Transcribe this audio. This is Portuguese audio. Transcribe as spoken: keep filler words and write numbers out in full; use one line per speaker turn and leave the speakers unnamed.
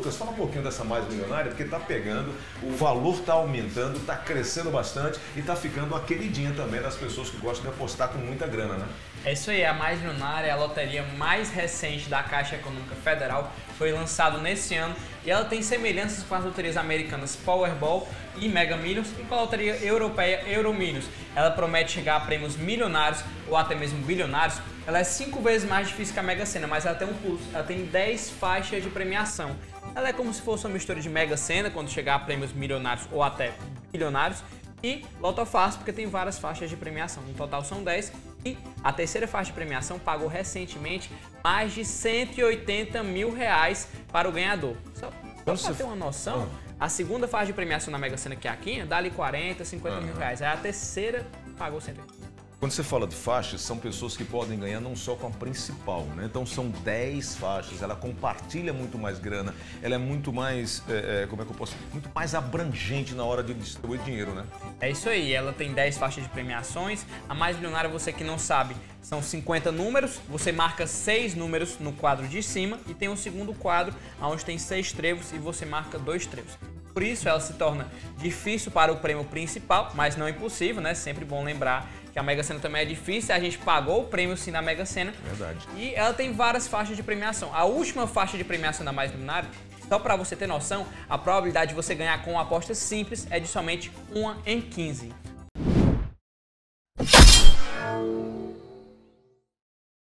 Lucas, fala um pouquinho dessa Mais Milionária, porque tá pegando, o valor tá aumentando, tá crescendo bastante e tá ficando a queridinha também das pessoas que gostam de apostar com muita grana, né?
É isso aí, a Mais Milionária é a loteria mais recente da Caixa Econômica Federal, foi lançado nesse ano e ela tem semelhanças com as loterias americanas Powerball e Mega Millions e com a loteria europeia Euromillions. Ela promete chegar a prêmios milionários ou até mesmo bilionários. Ela é cinco vezes mais difícil que a Mega Sena, mas ela tem um plus, ela tem dez faixas de premiação. Ela é como se fosse uma mistura de Mega Sena, quando chegar a prêmios milionários ou até bilionários, e Loto Fácil, porque tem várias faixas de premiação. No total são dez. E a terceira faixa de premiação pagou recentemente mais de cento e oitenta mil reais para o ganhador. Só para você ter uma noção, a segunda faixa de premiação na Mega Sena, que é a quinha, dá ali quarenta, cinquenta mil reais. Aí a terceira pagou cento e oitenta.
Quando você fala de faixas, são pessoas que podem ganhar não só com a principal, né? Então são dez faixas, ela compartilha muito mais grana, ela é muito mais, é, é, como é que eu posso, muito mais abrangente na hora de distribuir dinheiro, né?
É isso aí, ela tem dez faixas de premiações. A Mais Milionária, você que não sabe, são cinquenta números, você marca seis números no quadro de cima e tem um segundo quadro onde tem seis trevos e você marca dois trevos. Por isso ela se torna difícil para o prêmio principal, mas não impossível, né? Sempre bom lembrar que a Mega Sena também é difícil, a gente pagou o prêmio sim na Mega Sena.
Verdade.
E ela tem várias faixas de premiação. A última faixa de premiação da Mais Milionária, só para você ter noção, a probabilidade de você ganhar com uma aposta simples é de somente uma em quinze.